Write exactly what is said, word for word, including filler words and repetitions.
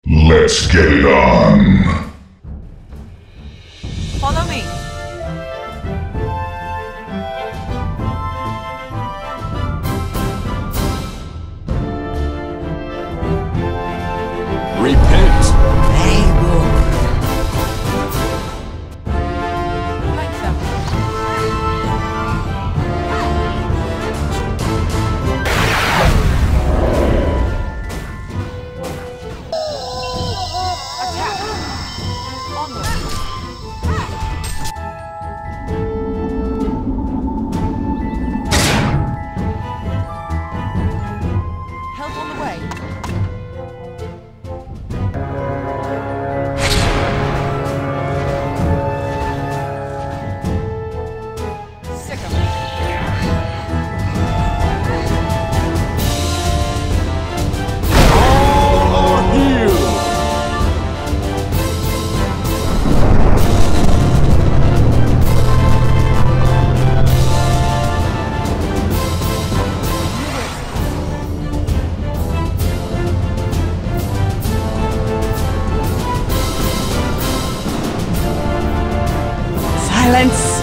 Let's get it on. Follow me. Repent. Like them. Attack. Onward. Help on the way. Sick of it. All are healed. Silence!